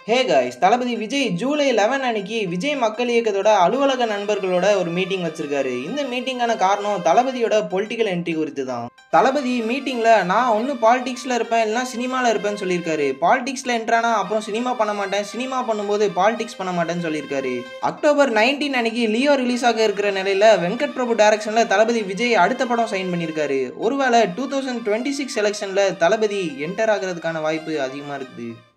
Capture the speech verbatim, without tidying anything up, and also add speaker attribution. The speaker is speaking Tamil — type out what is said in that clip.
Speaker 1: ஹே காய்ஸ், தளபதி விஜய் ஜூலை பதினொன்று அன்னைக்கு விஜய் மக்கள் இயக்கத்தோட அலுவலக நண்பர்களோட ஒரு மீட்டிங் வச்சிருக்காரு. இந்த மீட்டிங்கான காரணம் தளபதியோட பொலிட்டிக்கல் என்ட்ரி குறித்து தான். தளபதி மீட்டிங்ல நான் ஒன்னு பாலிடிக்ஸ்ல இருப்பேன் இல்லைன்னா சினிமால இருப்பேன்னு சொல்லியிருக்காரு. பாலிடிக்ஸ்ல என்ட்ரானா அப்புறம் சினிமா பண்ண மாட்டேன், சினிமா பண்ணும்போது பாலிடிக்ஸ் பண்ண மாட்டேன்னு சொல்லியிருக்காரு. அக்டோபர் பதினைந்து அன்னைக்கு லியோ ரிலீஸ் ஆக இருக்கிற நிலையில வெங்கட் பிரபு டைரக்ஷன்ல தளபதி விஜய் அடுத்த படம் சைன் பண்ணியிருக்காரு. ஒருவேளை டூ தௌசண்ட் டுவெண்ட்டி சிக்ஸ் எலெக்ஷன்ல தளபதி என்டர் ஆகிறதுக்கான வாய்ப்பு அதிகமா இருக்குது.